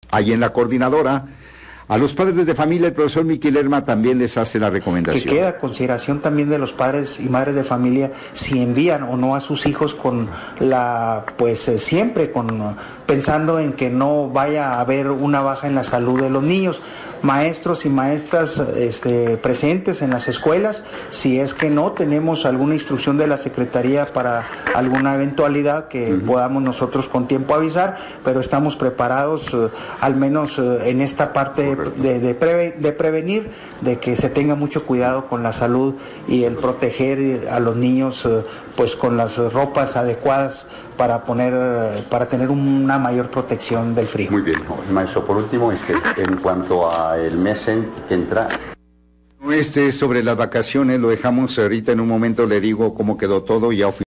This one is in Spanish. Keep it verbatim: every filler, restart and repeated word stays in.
ahí en la coordinadora. A los padres de familia, el profesor Miki Lerma también les hace la recomendación. Que queda a consideración también de los padres y madres de familia si envían o no a sus hijos con la, pues eh, siempre con pensando en que no vaya a haber una baja en la salud de los niños. Maestros y maestras este, presentes en las escuelas, si es que no tenemos alguna instrucción de la Secretaría para alguna eventualidad que uh-huh. podamos nosotros con tiempo avisar, pero estamos preparados uh, al menos uh, en esta parte de, de, preve, de prevenir, de que se tenga mucho cuidado con la salud y el proteger a los niños uh, pues con las ropas adecuadas para poner para tener una mayor protección del frío. Muy bien, maestro. Por último, este, en cuanto al mes en, que entra... Este sobre las vacaciones lo dejamos ahorita, en un momento le digo cómo quedó todo y ya